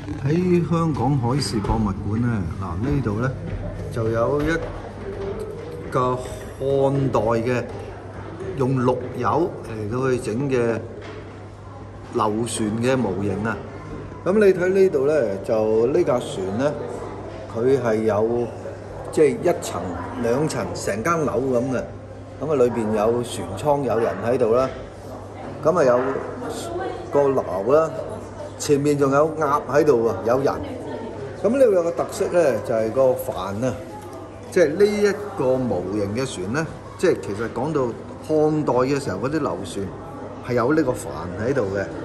喺香港海事博物館咧，嗱呢度咧就有一個漢代嘅用綠油嚟到去整嘅流船嘅模型啊！咁你睇呢度咧，就呢架船咧，佢係有即係一層、兩層，成間樓咁嘅。咁啊，裏邊有船艙，有人喺度啦。咁啊，有個樓啦，前面仲有鴨喺度啊，有人。咁呢度有個特色咧，就係個帆啊，即係呢一個模型嘅船咧，即係其實講到漢代嘅時候嗰啲流船係有呢個帆喺度嘅。